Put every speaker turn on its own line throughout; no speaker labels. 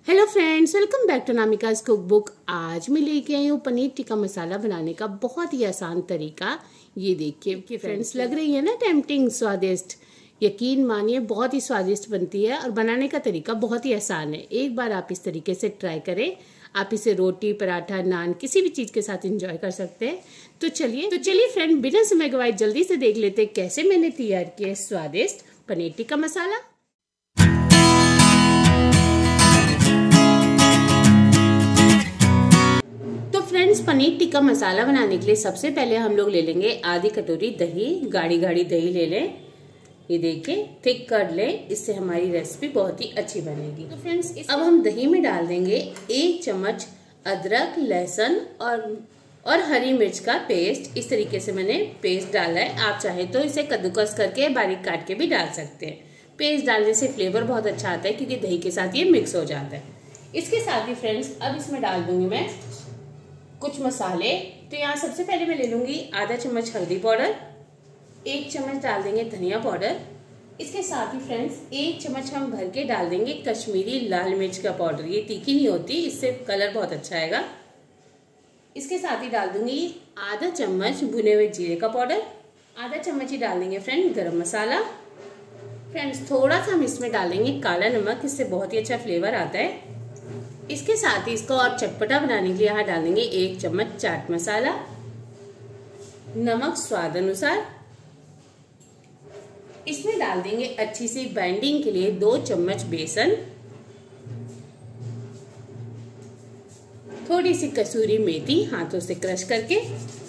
Hello friends, welcome back to Namika's cook book. आज मैं लेके आई हूँ पनीर टिक्का मसाला बनाने का बहुत ही आसान तरीका। ये देखिए फ्रेंड्स, लग रही है ना टेम्पटिंग, स्वादिष्ट। यकीन मानिए बहुत ही स्वादिष्ट बनती है और बनाने का तरीका बहुत ही आसान है। एक बार आप इस तरीके से ट्राई करें। आप इसे रोटी, पराठा, नान किसी भी चीज़ के साथ एंजॉय कर सकते हैं। तो चलिए फ्रेंड, बिना समय गवाए जल्दी से देख लेते हैं कैसे मैंने तैयार किया स्वादिष्ट पनीर टिक्का मसाला। फ्रेंड्स, पनीर टिक्का मसाला बनाने के लिए सबसे पहले हम लोग ले लेंगे आधी कटोरी दही। गाढ़ी गाढ़ी दही ले लें। ये देखिए, थिक कर लें, इससे हमारी रेसिपी बहुत ही अच्छी बनेगी। तो फ्रेंड्स, अब हम दही में डाल देंगे 1 चम्मच अदरक, लहसुन और हरी मिर्च का पेस्ट। इस तरीके से मैंने पेस्ट डाला है। आप चाहे तो इसे कद्दूकस करके बारीक काट के भी डाल सकते हैं। पेस्ट डालने से फ्लेवर बहुत अच्छा आता है क्योंकि दही के साथ ये मिक्स हो जाता है। इसके साथ ही फ्रेंड्स, अब इसमें डाल दूंगी मैं कुछ मसाले। तो यहाँ सबसे पहले मैं ले लूंगी आधा चम्मच हल्दी पाउडर, 1 चम्मच डाल देंगे धनिया पाउडर। इसके साथ ही फ्रेंड्स 1 चम्मच हम भर के डाल देंगे कश्मीरी लाल मिर्च का पाउडर। ये तीखी नहीं होती, इससे कलर बहुत अच्छा आएगा। इसके साथ ही डाल दूंगी आधा चम्मच भुने हुए जीरे का पाउडर। आधा चम्मच ही डाल देंगे फ्रेंड गरम मसाला। फ्रेंड्स, थोड़ा सा हम इसमें डालेंगे काला नमक, इससे बहुत ही अच्छा फ्लेवर आता है। इसके साथ ही इसको और चटपटा बनाने के लिए यहाँ डाल देंगे 1 चम्मच चाट मसाला, नमक स्वाद अनुसार। इसमें डाल देंगे अच्छी सी बाइंडिंग के लिए 2 चम्मच बेसन, थोड़ी सी कसूरी मेथी हाथों से क्रश करके,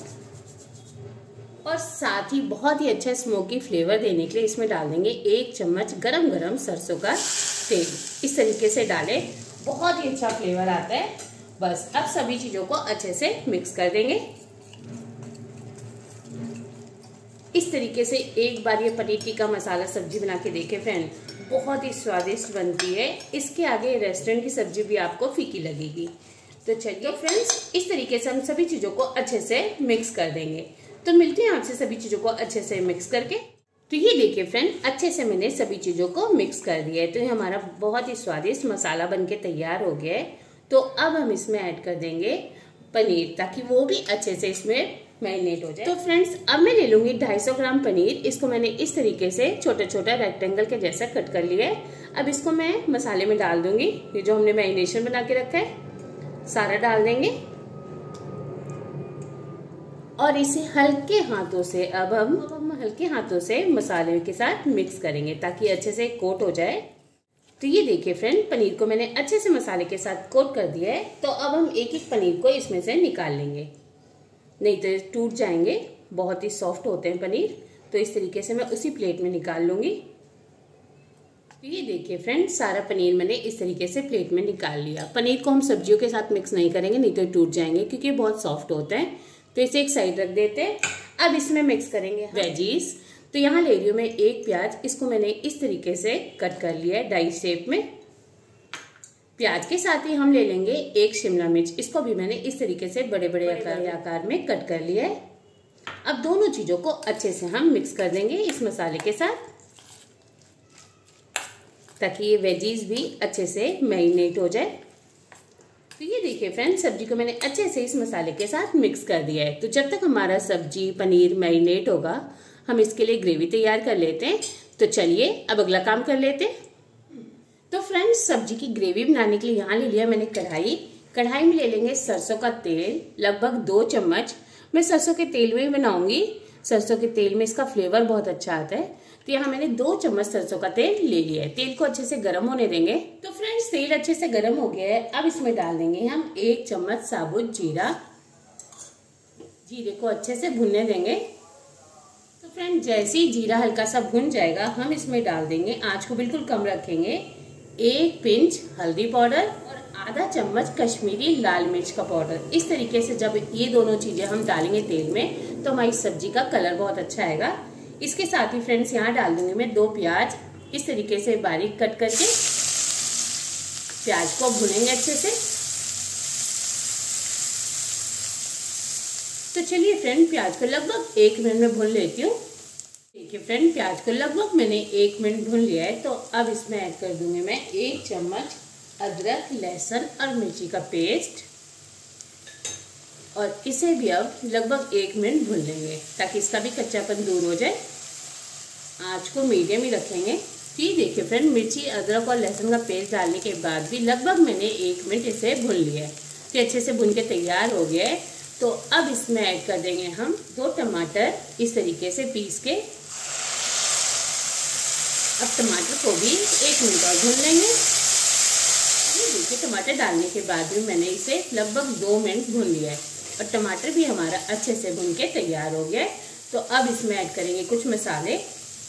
और साथ ही बहुत ही अच्छा स्मोकी फ्लेवर देने के लिए इसमें डाल देंगे 1 चम्मच गरम गरम सरसों का तेल। इस तरीके से डालें, बहुत ही अच्छा फ्लेवर आता है। बस अब सभी चीजों को अच्छे से मिक्स कर देंगे। इस तरीके से एक बार ये पनीर टिक्का मसाला सब्जी बना के देखें फ्रेंड, बहुत ही स्वादिष्ट बनती है। इसके आगे रेस्टोरेंट की सब्जी भी आपको फीकी लगेगी। तो चलिए फ्रेंड्स, इस तरीके से हम सभी चीजों को अच्छे से मिक्स कर देंगे। तो मिलते हैं आपसे सभी चीजों को अच्छे से मिक्स करके। तो ये देखिए फ्रेंड, अच्छे से मैंने सभी चीज़ों को मिक्स कर दिया है। तो ये हमारा बहुत ही स्वादिष्ट मसाला बनके तैयार हो गया है। तो अब हम इसमें ऐड कर देंगे पनीर, ताकि वो भी अच्छे से इसमें मैरिनेट हो जाए। तो फ्रेंड्स, अब मैं ले लूंगी 250 ग्राम पनीर। इसको मैंने इस तरीके से छोटा छोटा रेक्टेंगल के जैसा कट कर लिया है। अब इसको मैं मसाले में डाल दूंगी। ये जो हमने मैरिनेशन बना के रखा है सारा डाल देंगे और इसे हल्के हाथों से अब हम हल्के हाथों से मसाले के साथ मिक्स करेंगे ताकि अच्छे से कोट हो जाए। तो ये देखिए फ्रेंड, पनीर को मैंने अच्छे से मसाले के साथ कोट कर दिया है। तो अब हम एक एक पनीर को इसमें से निकाल लेंगे, नहीं तो टूट जाएंगे। बहुत ही सॉफ्ट होते हैं पनीर। तो इस तरीके से मैं उसी प्लेट में निकाल लूंगी। तो ये देखिए फ्रेंड, सारा पनीर मैंने इस तरीके से प्लेट में निकाल लिया। पनीर को हम सब्जियों के साथ मिक्स नहीं करेंगे, नहीं तो टूट जाएंगे क्योंकि बहुत सॉफ्ट होता है। तो इसे एक साइड रख देते हैं। अब इसमें मिक्स करेंगे वेजीज। तो यहाँ ले रही हूँ मैं 1 प्याज। इसको मैंने इस तरीके से कट कर लिया है डाइस शेप में। प्याज के साथ ही हम ले लेंगे 1 शिमला मिर्च। इसको भी मैंने इस तरीके से बड़े बड़े आकार में कट कर लिया है। अब दोनों चीजों को अच्छे से हम मिक्स कर देंगे इस मसाले के साथ, ताकि ये वेजीज भी अच्छे से मैरिनेट हो जाए। तो ये देखिए फ्रेंड्स, सब्जी को मैंने अच्छे से इस मसाले के साथ मिक्स कर दिया है। तो जब तक हमारा सब्जी पनीर मैरिनेट होगा, हम इसके लिए ग्रेवी तैयार कर लेते हैं। तो चलिए अब अगला काम कर लेते हैं। तो फ्रेंड्स, सब्जी की ग्रेवी बनाने के लिए यहाँ ले लिया मैंने कढ़ाई में ले लेंगे सरसों का तेल, लगभग 2 चम्मच। मैं सरसों के तेल में ही बनाऊंगी। सरसों के तेल में इसका फ्लेवर बहुत अच्छा आता है। तो यहाँ मैंने 2 चम्मच सरसों का तेल ले लिया है। तेल को अच्छे से गर्म होने देंगे। तो फ्रेंड्स, तेल अच्छे से गर्म हो गया है। अब इसमें डाल देंगे हम 1 चम्मच साबुत जीरा। जीरे को अच्छे से भुनने देंगे। तो फ्रेंड, जैसे ही जीरा हल्का सा भुन जाएगा, हम इसमें डाल देंगे, आंच को बिल्कुल कम रखेंगे, 1 पिंच हल्दी पाउडर और आधा चम्मच कश्मीरी लाल मिर्च का पाउडर। इस तरीके से जब ये दोनों चीजें हम डालेंगे तेल में, तो हमारी सब्जी का कलर बहुत अच्छा आएगा। इसके साथ ही फ्रेंड्स, यहाँ डाल दूंगी मैं 2 प्याज। इस तरीके से बारीक कट करके प्याज को भुनेंगे अच्छे से। तो चलिए फ्रेंड, प्याज को लगभग 1 मिनट में भून लेती हूँ। देखिए फ्रेंड, प्याज को लगभग मैंने 1 मिनट भून लिया है। तो अब इसमें ऐड कर दूंगी मैं 1 चम्मच अदरक, लहसुन और मिर्ची का पेस्ट, और इसे भी अब लगभग 1 मिनट भून लेंगे ताकि इसका भी कच्चापन दूर हो जाए। आँच को मीडियम ही रखेंगे। ये देखिए फ्रेंड, मिर्ची, अदरक और लहसुन का पेस्ट डालने के बाद भी लगभग मैंने 1 मिनट इसे भून लिया है। तो अच्छे से भून के तैयार हो गया है। तो अब इसमें ऐड कर देंगे हम 2 टमाटर इस तरीके से पीस के। अब टमाटर को भी 1 मिनट और भून लेंगे। ये देखिए, टमाटर डालने के बाद भी मैंने इसे लगभग 2 मिनट भून लिया है और टमाटर भी हमारा अच्छे से भून के तैयार हो गया है। तो अब इसमें ऐड करेंगे कुछ मसाले।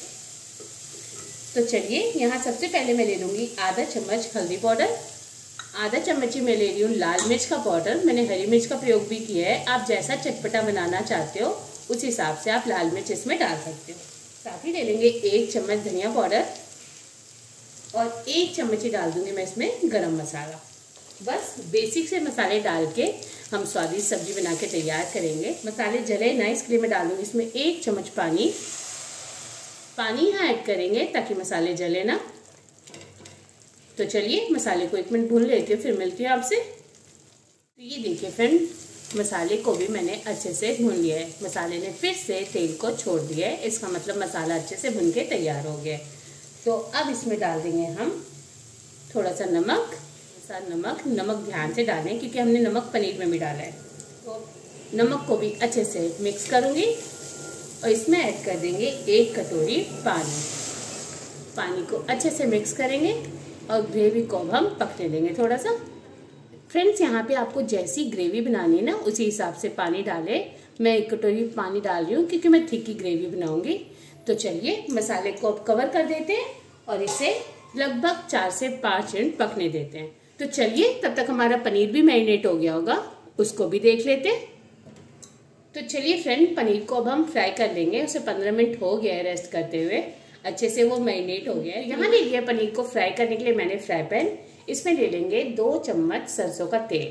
तो चलिए, यहाँ सबसे पहले मैं ले लूँगी आधा चम्मच हल्दी पाउडर, आधा चम्मच ही मैं ले रही हूँ लाल मिर्च का पाउडर। मैंने हरी मिर्च का प्रयोग भी किया है। आप जैसा चटपटा बनाना चाहते हो उस हिसाब से आप लाल मिर्च इसमें डाल सकते हो। साथ ही ले लेंगे 1 चम्मच धनिया पाउडर और 1 चम्मच ही डाल दूंगी मैं इसमें गरम मसाला। बस बेसिक से मसाले डाल के हम स्वादिष्ट सब्जी बना के तैयार करेंगे। मसाले जले ना, इसके लिए मैं डालूंगी इसमें 1 चम्मच पानी। पानी यहाँ ऐड करेंगे ताकि मसाले जले ना। तो चलिए, मसाले को 1 मिनट भून लेती हूँ, फिर मिलती हूँ आपसे। तो ये देखिए फ्रेंड, मसाले को भी मैंने अच्छे से भून लिया है। मसाले ने फिर से तेल को छोड़ दिया है, इसका मतलब मसाला अच्छे से भून के तैयार हो गया है। तो अब इसमें डाल देंगे हम थोड़ा सा नमक। नमक ध्यान से डालें क्योंकि हमने नमक पनीर में भी डाला है। तो नमक को भी अच्छे से मिक्स करूँगी और इसमें ऐड कर देंगे 1 कटोरी पानी। पानी को अच्छे से मिक्स करेंगे और ग्रेवी को हम पकने देंगे थोड़ा सा। फ्रेंड्स, यहाँ पे आपको जैसी ग्रेवी बनानी है ना उसी हिसाब से पानी डालें। मैं 1 कटोरी पानी डाल रही हूँ क्योंकि मैं थिक की ग्रेवी बनाऊंगी। तो चलिए, मसाले को कवर कर देते हैं और इसे लगभग 4 से 5 मिनट पकने देते हैं। तो चलिए, तब तक हमारा पनीर भी मैरिनेट हो गया होगा, उसको भी देख लेते हैं। तो चलिए फ्रेंड, पनीर को अब हम फ्राई कर लेंगे। उसे 15 मिनट हो गया है रेस्ट करते हुए, अच्छे से वो मैरिनेट हो गया है। यहाँ ले लिया पनीर को फ्राई करने के लिए मैंने फ्राई पैन। इसमें ले लेंगे 2 चम्मच सरसों का तेल।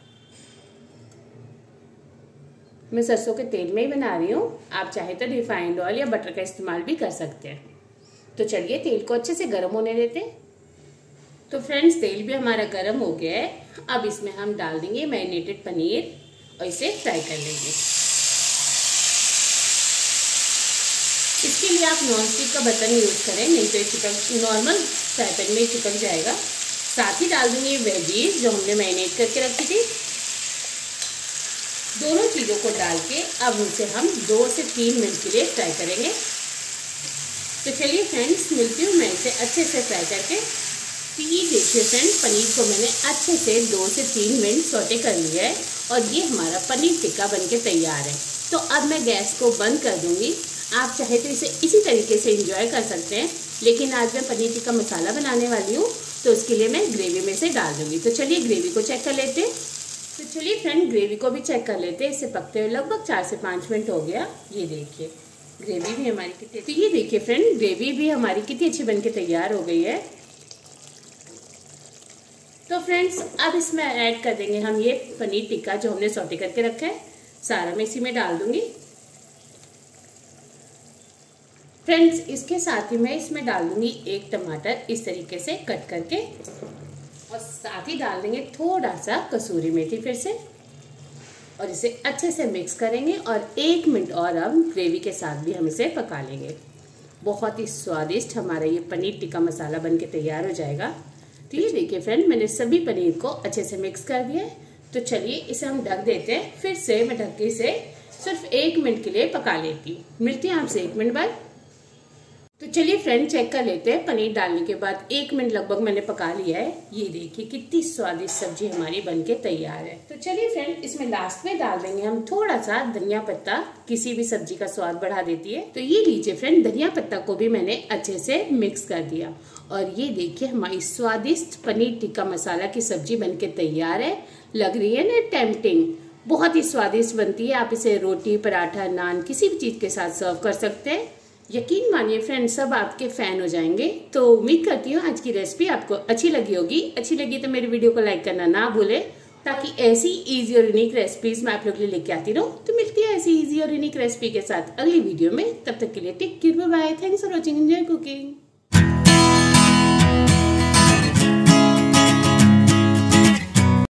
मैं सरसों के तेल में ही बना रही हूँ, आप चाहे तो रिफाइंड ऑयल या बटर का इस्तेमाल भी कर सकते हैं। तो चलिए, तेल को अच्छे से गर्म होने देते हैं। तो फ्रेंड्स, तेल भी हमारा गर्म हो गया है। अब इसमें हम डाल देंगे मैरिनेटेड पनीर और इसे फ्राई कर लेंगे। इसके लिए आप नॉनस्टिक का बर्तन यूज करें, नहीं तो चिकन नॉर्मल फ्राई पैन में चिपक जाएगा। साथ ही डाल देंगे वेजीज जो हमने मैरिनेट करके रखी थी। दोनों चीज़ों को डाल के अब उनसे हम 2 से 3 मिनट के लिए फ्राई करेंगे। तो चलिए फ्रेंड्स, मिलती हूँ मैं इसे अच्छे से फ्राई करके। तो ये देखिए फ्रेंड, पनीर को मैंने अच्छे से 2 से 3 मिनट सौटे कर लिया है और ये हमारा पनीर टिक्का बनके तैयार है। तो अब मैं गैस को बंद कर दूंगी। आप चाहे तो इसे इसी तरीके से एंजॉय कर सकते हैं, लेकिन आज मैं पनीर टिक्का मसाला बनाने वाली हूँ तो उसके लिए मैं ग्रेवी में से डाल दूंगी। तो चलिए, ग्रेवी को चेक कर लेते हैं। तो चलिए फ्रेंड, ग्रेवी को भी चेक कर लेते हैं। इसे पकते हुए लगभग 4 से 5 मिनट हो गया। ये देखिए, ग्रेवी भी हमारी कितनी, तो ये देखिए फ्रेंड, ग्रेवी भी हमारी कितनी अच्छी बनके तैयार हो गई है। तो फ्रेंड्स, अब इसमें ऐड कर देंगे हम ये पनीर टिक्का जो हमने सौटे करके रखा है। सारा मैं इसी में डाल दूंगी। फ्रेंड्स, इसके साथ ही मैं इसमें डाल दूंगी 1 टमाटर इस तरीके से कट करके, और साथ ही डाल देंगे थोड़ा सा कसूरी मेथी फिर से, और इसे अच्छे से मिक्स करेंगे और 1 मिनट और अब ग्रेवी के साथ भी हम इसे पका लेंगे। बहुत ही स्वादिष्ट हमारा ये पनीर टिक्का मसाला बनके तैयार हो जाएगा। तो ये देखिए फ्रेंड, मैंने सभी पनीर को अच्छे से मिक्स कर दिया है। तो चलिए, इसे हम ढक देते हैं। फिर से मैं ढक्के से सिर्फ 1 मिनट के लिए पका लेती हूँ। मिलती है आपसे 1 मिनट बाद। तो चलिए फ्रेंड, चेक कर लेते हैं। पनीर डालने के बाद 1 मिनट लगभग मैंने पका लिया है। ये देखिए कितनी स्वादिष्ट सब्जी हमारी बनके तैयार है। तो चलिए फ्रेंड, इसमें लास्ट में डाल देंगे हम थोड़ा सा धनिया पत्ता। किसी भी सब्जी का स्वाद बढ़ा देती है। तो ये लीजिए फ्रेंड, धनिया पत्ता को भी मैंने अच्छे से मिक्स कर दिया और ये देखिए हमारी स्वादिष्ट पनीर टिक्का मसाला की सब्जी बनके तैयार है। लग रही है ना टेम्पटिंग, बहुत ही स्वादिष्ट बनती है। आप इसे रोटी, पराठा, नान किसी भी चीज के साथ सर्व कर सकते हैं। यकीन मानिए फ्रेंड, सब आपके फैन हो जाएंगे। तो उम्मीद करती हूँ आज की रेसिपी आपको अच्छी लगी होगी। अच्छी लगी तो मेरी वीडियो को लाइक करना ना भूले, ताकि ऐसी इजी और यूनिक रेसिपीज मैं आप लोग के लिए लेके आती रहूँ। तो मिलती है ऐसी इजी और यूनिक रेसिपी के साथ अगली वीडियो में। तब तक के लिए take care, bye bye, thanks for watching, enjoy cooking.